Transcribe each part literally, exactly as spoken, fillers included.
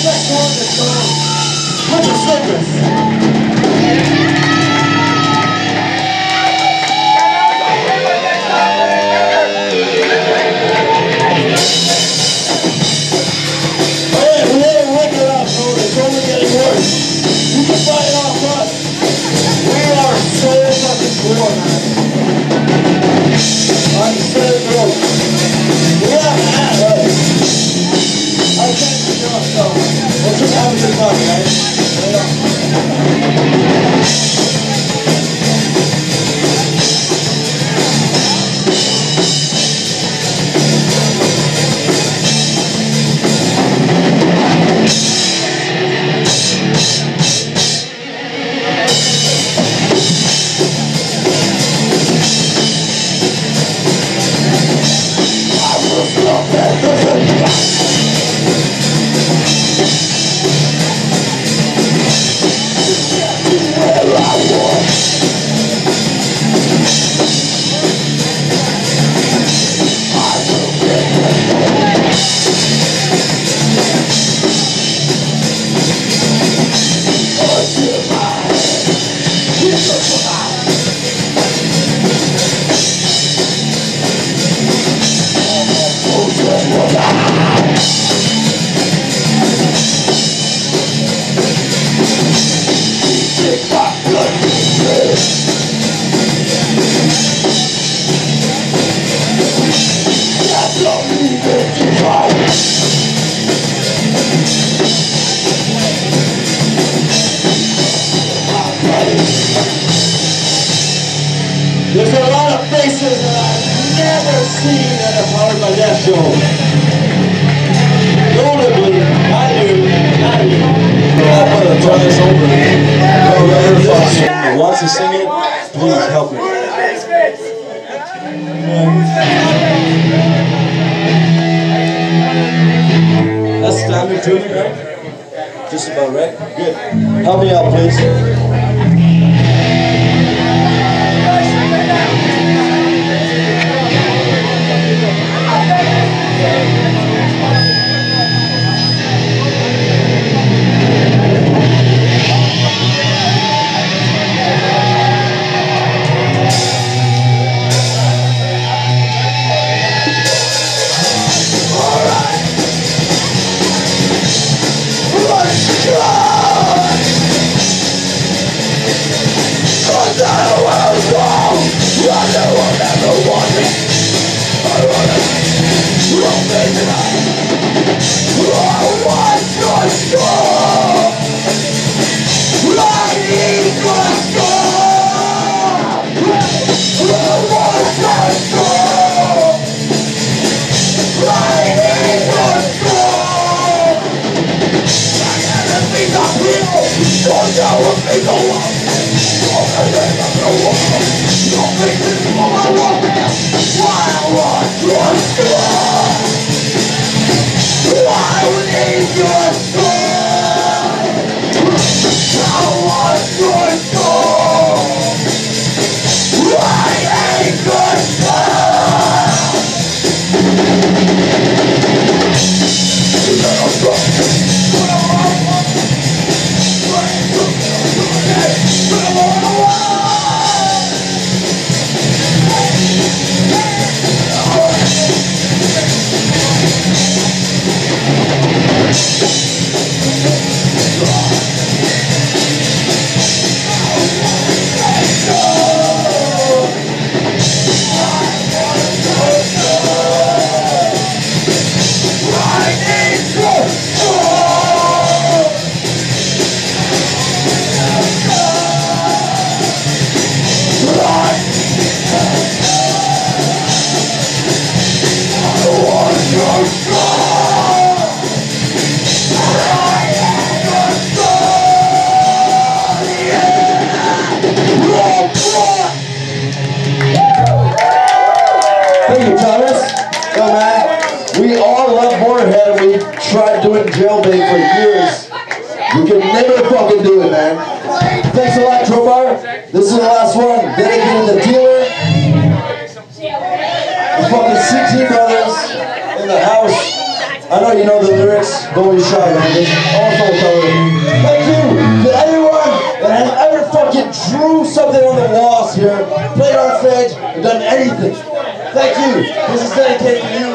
There's a lot of faces that I've never seen at a Powered by Death show. Notably, I do, I do. I'm going to turn this over. Whoever wants to sing it, please help me. That's standard tuning, right? Just about right? Good. Help me out, please. Tried doing jailbait for years. You can never fucking do it, man. Thanks a lot, Crobar. This is the last one. Dedicated to the dealer. The fucking C T brothers in the house. I know you know the lyrics, don't be shy, man. Just also tell it. Thank you to everyone that has ever fucking drew something on the walls here, played on stage, and done anything. Thank you. This is dedicated to you.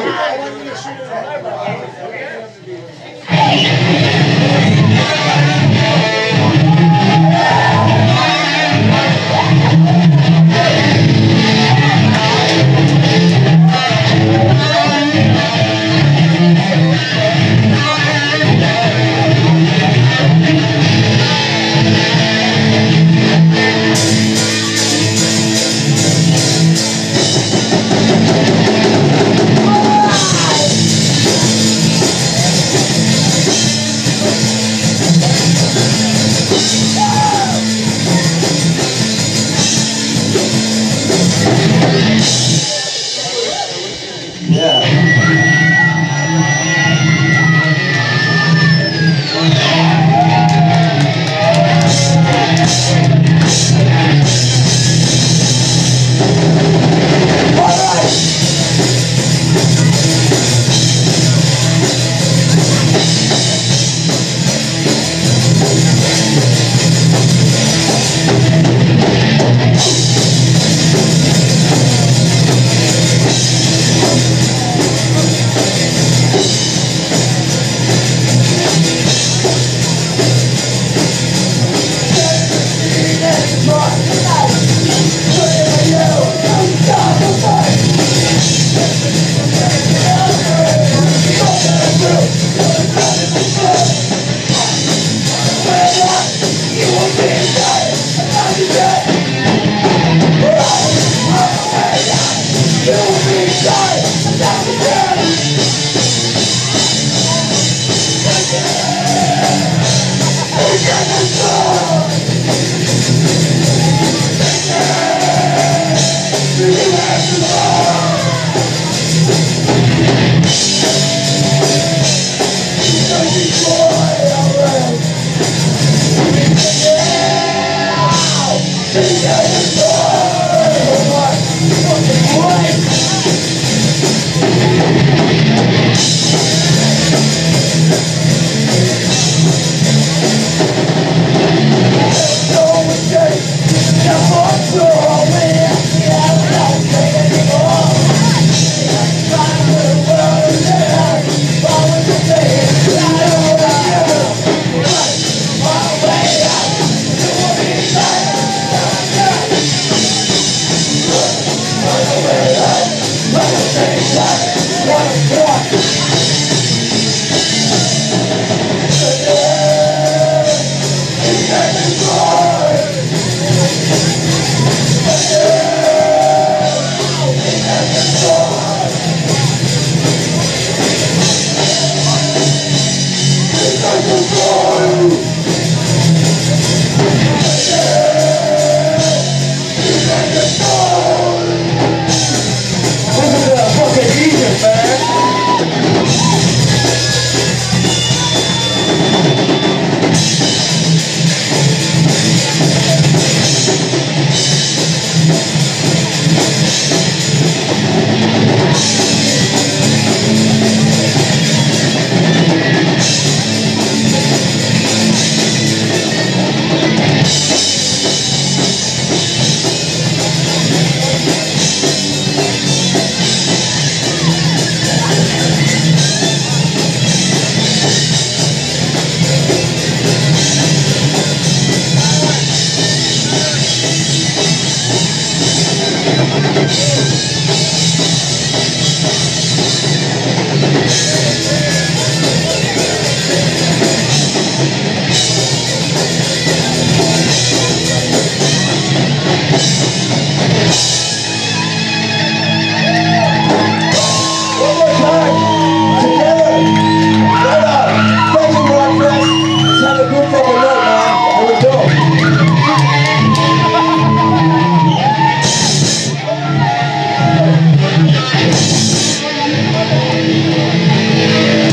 Yeah.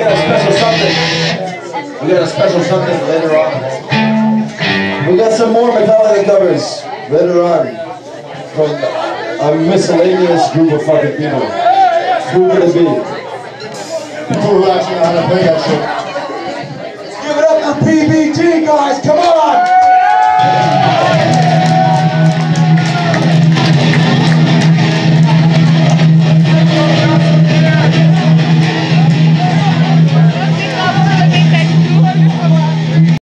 got a special something. We got a special something later on. We got some more Metallica covers later on from a miscellaneous group of fucking people. Who would it be? People who actually know how to play that shit. Give it up for P B T, guys, come on!